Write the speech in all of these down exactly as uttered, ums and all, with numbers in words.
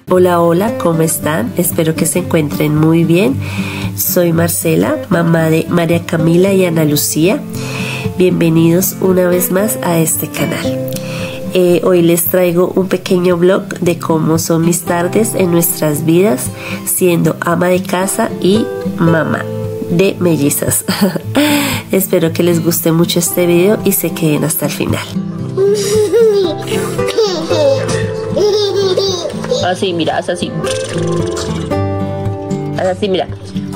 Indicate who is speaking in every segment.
Speaker 1: Hola, hola, ¿cómo están? Espero que se encuentren muy bien. Soy Marcela, mamá de María Camila y Ana Lucía. Bienvenidos una vez más a este canal. Eh, hoy les traigo un pequeño vlog de cómo son mis tardes en nuestras vidas siendo ama de casa y mamá de mellizas. Espero que les guste mucho este video y se queden hasta el final. Así, mira, haz así. Haz así, mira.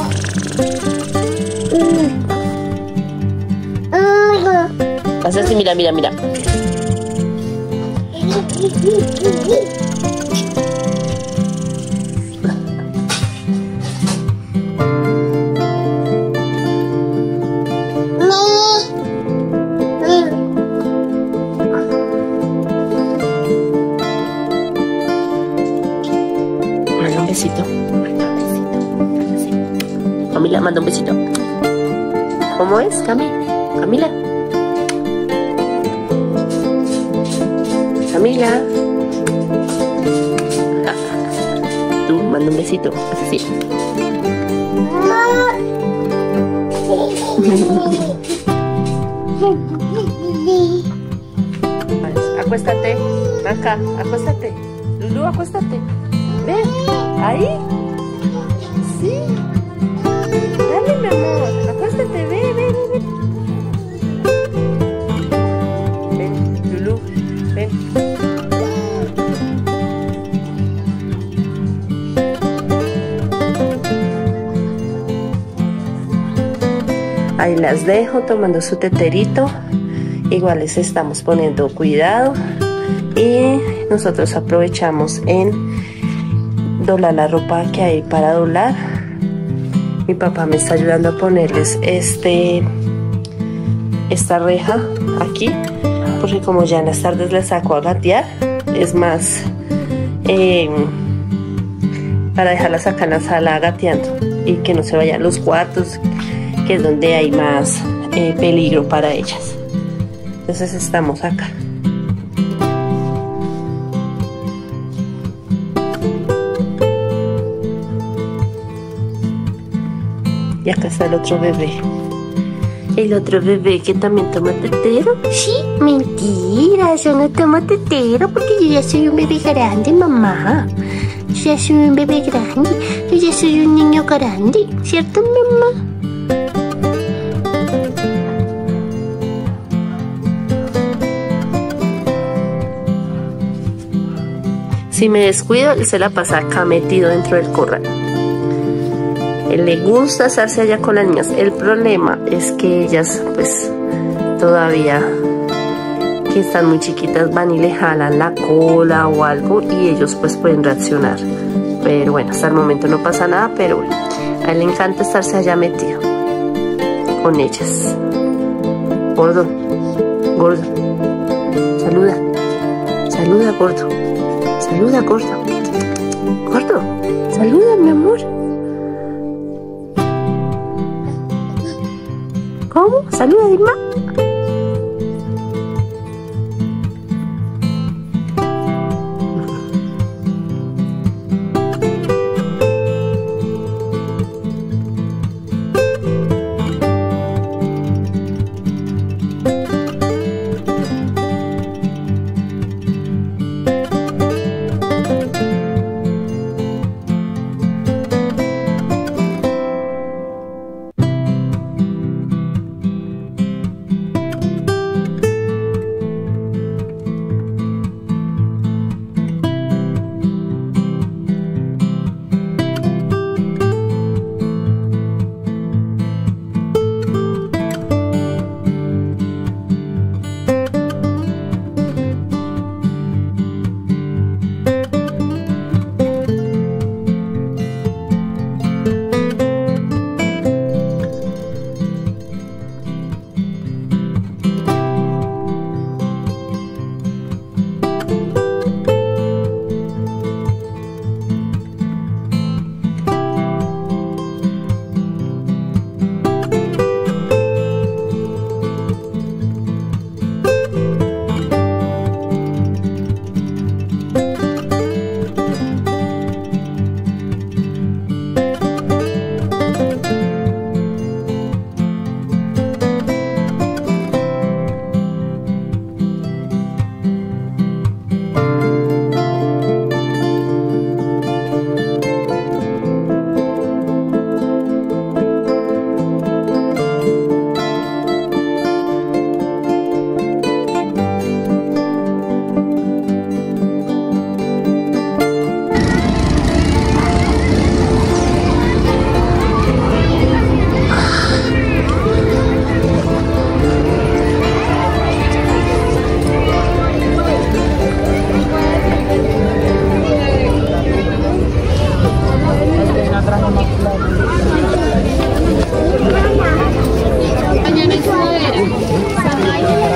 Speaker 1: Haz así, mira, mira, mira. Manda un besito. Manda un besito. Camila, manda un besito. ¿Cómo es, Cami? Camila. Camila. Tú, manda un besito. Haz así. Acuéstate. Acá, acuéstate. Lulu, acuéstate. Ven, ahí. Sí. Dale, mi amor. Acuéstate, ven, ven, ven. Ven, Lulu, ven. Ahí las dejo tomando su teterito. Igual les estamos poniendo cuidado. Y nosotros aprovechamos en doblar la ropa que hay para doblar. Mi papá me está ayudando a ponerles este esta reja aquí, porque como ya en las tardes les saco a gatear, es más eh, para dejarlas acá en la sala gateando y que no se vayan los cuartos, que es donde hay más eh, peligro para ellas. Entonces estamos acá. Y acá está el otro bebé. El otro bebé que también toma tetero. Sí, mentira, yo no tomo tetero porque yo ya soy un bebé grande, mamá. Yo ya soy un bebé grande. Yo ya soy un niño grande, ¿cierto, mamá? Si me descuido, él se la pasa acá metido dentro del corral. Él le gusta estarse allá con las niñas. El problema es que ellas, pues, todavía que están muy chiquitas, van y le jalan la cola o algo y ellos pues pueden reaccionar. Pero bueno, hasta el momento no pasa nada, pero bueno, a él le encanta estarse allá metido con ellas. Gordo, gordo, saluda, saluda, gordo. Saluda, gordo. Gordo, saluda, mi amor. ¿Cómo? Saluda, Dilma.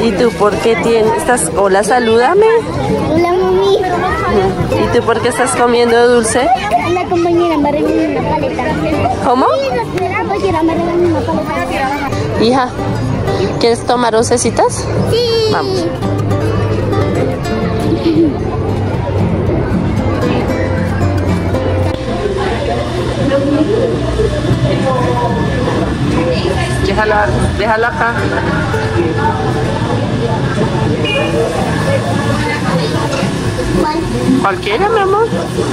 Speaker 1: ¿Y tú por qué tienes, estás, hola, salúdame?
Speaker 2: Hola, mami.
Speaker 1: ¿Y tú por qué estás comiendo dulce?
Speaker 2: La compañera me regaló una paleta.
Speaker 1: ¿Cómo?
Speaker 2: La compañera me regaló una paleta.
Speaker 1: Hija, ¿quieres tomar oncecitas?
Speaker 2: Sí.
Speaker 1: Vamos. Déjalo, déjalo acá.
Speaker 2: ¿Cuál?
Speaker 1: Cualquiera, mi amor.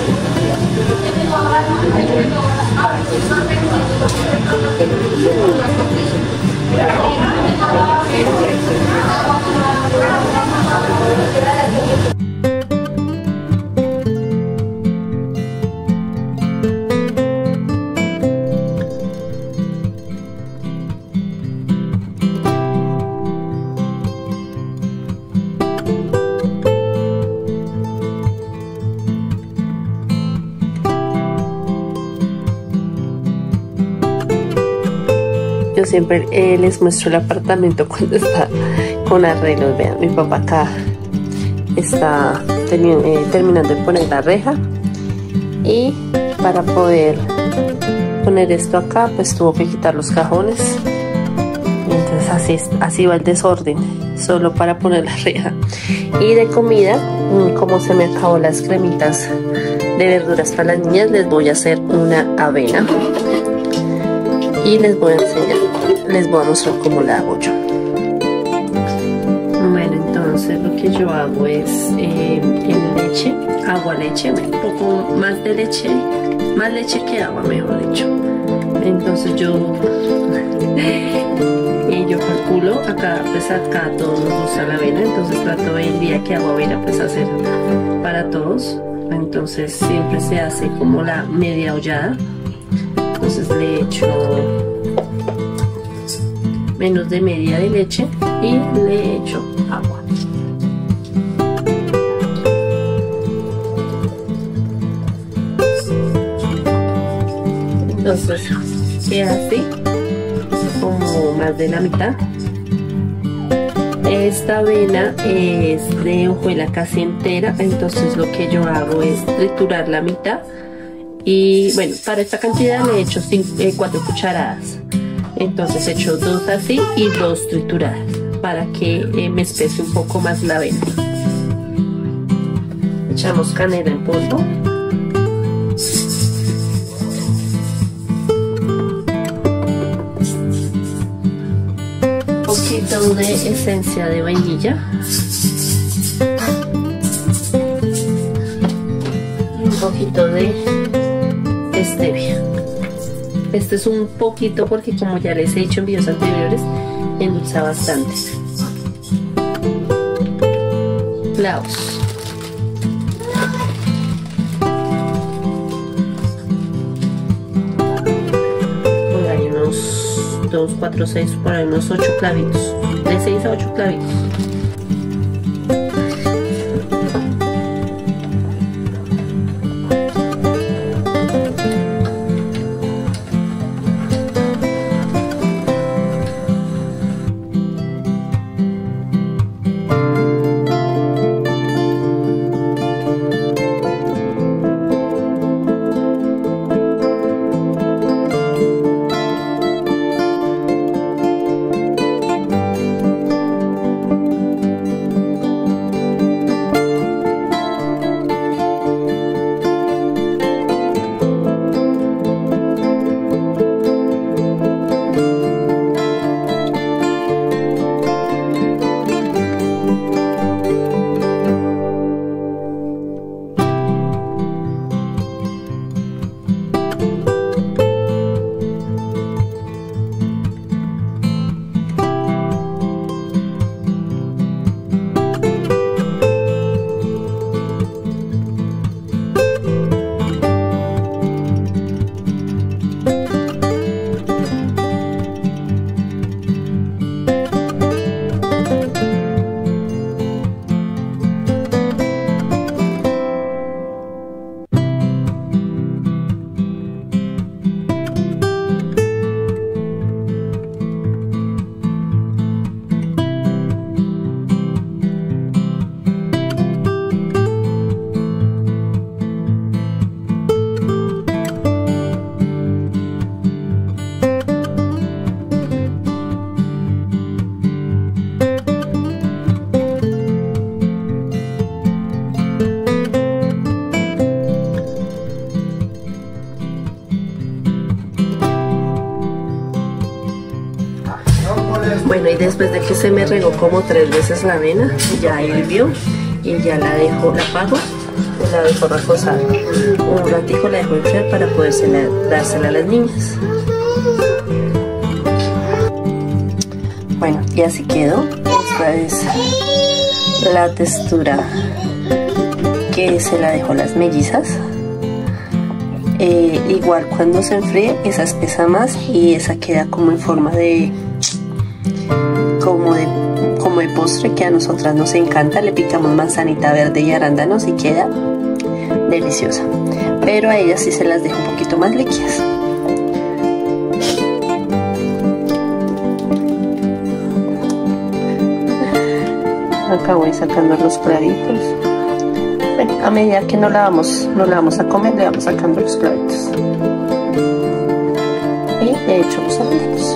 Speaker 1: Yo siempre eh, les muestro el apartamento cuando está con arreglos. Vean, mi papá acá está eh, terminando de poner la reja, y para poder poner esto acá pues tuvo que quitar los cajones. Entonces así, así va el desorden, solo para poner la reja. Y de comida, como se me acabó las cremitas de verduras para las niñas, les voy a hacer una avena y les voy a enseñar, les voy a mostrar cómo la hago yo. Bueno, entonces lo que yo hago es eh, en leche, agua, leche, un poco más de leche, más leche que agua, mejor dicho. Entonces yo y yo calculo, acá pues acá a todos nos gusta la avena, entonces trato el día que hago avena pues hacer para todos. Entonces siempre se hace como la media ollada. Entonces le echo menos de media de leche y le echo agua. Entonces queda así, como más de la mitad. Esta avena es de hojuela casi entera, entonces lo que yo hago es triturar la mitad. Y bueno, para esta cantidad le he hecho cuatro cucharadas. Entonces he hecho dos así y dos trituradas para que eh, me espese un poco más la avena. Echamos canela en polvo. Un poquito de esencia de vainilla. Y un poquito de stevia. Este es un poquito porque, como ya les he dicho en videos anteriores, endulza bastante. Clavos. Por ahí unos dos, cuatro, seis, por ahí unos ocho clavitos. De seis a ocho clavitos. Después de que se me regó como tres veces la avena, ya hirvió y ya la dejo, la apago, la dejo reposar un ratico, la dejo enfriar para poder dársela a las niñas. Bueno, y así quedó. Esta es la textura que se la dejo a las mellizas. Eh, igual cuando se enfríe, esa espesa más y esa queda como en forma de como de como de postre, que a nosotras nos encanta. Le picamos manzanita verde y arándanos y queda deliciosa, pero a ellas sí se las dejo un poquito más líquidas. Acá voy sacando los claritos. Bueno, a medida que no la vamos, no la vamos a comer, le vamos sacando los claritos. Y de hecho los amigos.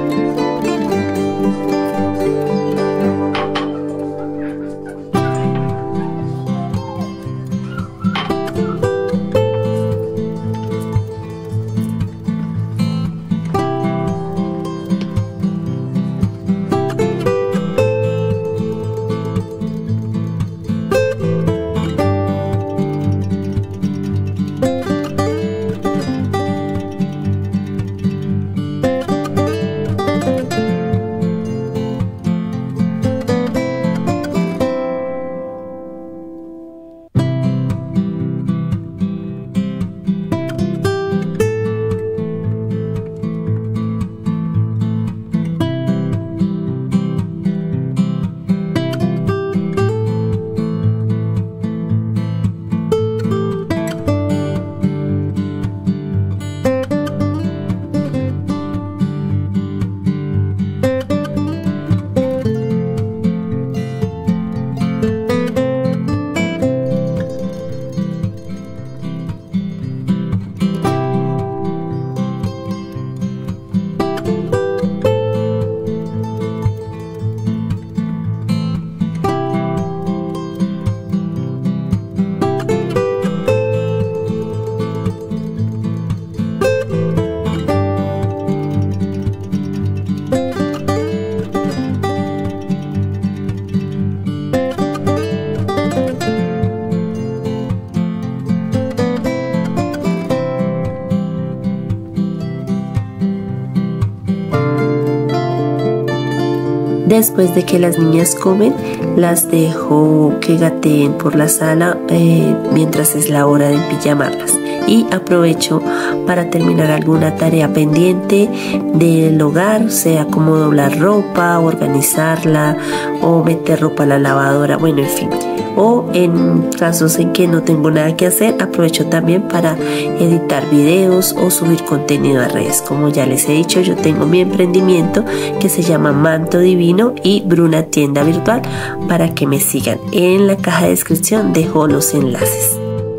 Speaker 1: Después de que las niñas comen, las dejo que gateen por la sala eh, mientras es la hora de empijamarlas. Y aprovecho para terminar alguna tarea pendiente del hogar, sea como doblar ropa, organizarla o meter ropa a la lavadora, bueno, en fin. O en casos en que no tengo nada que hacer, aprovecho también para editar videos o subir contenido a redes. Como ya les he dicho, yo tengo mi emprendimiento que se llama Manto Divino y Bruna Tienda Virtual, para que me sigan. En la caja de descripción dejo los enlaces.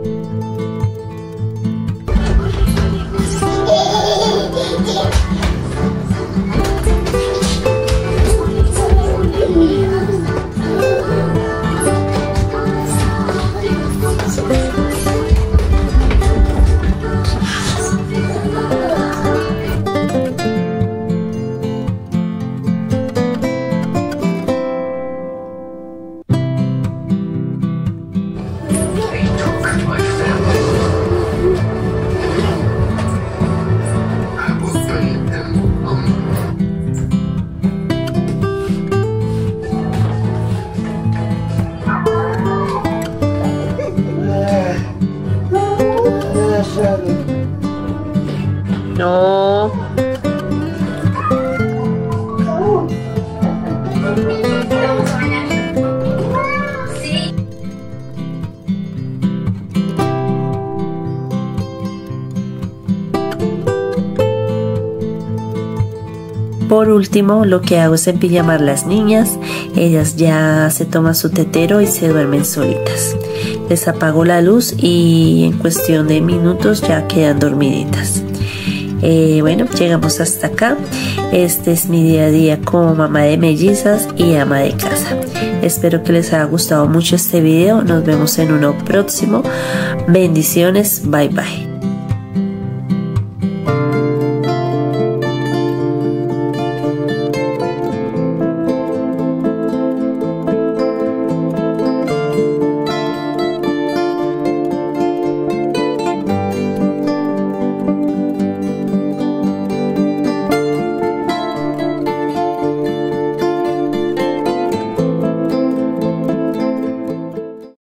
Speaker 1: No. Por último, lo que hago es empijamar las niñas. Ellas ya se toman su tetero y se duermen solitas. Les apago la luz y en cuestión de minutos ya quedan dormiditas. Eh, bueno, llegamos hasta acá. Este es mi día a día como mamá de mellizas y ama de casa. Espero que les haya gustado mucho este video. Nos vemos en uno próximo. Bendiciones. Bye bye.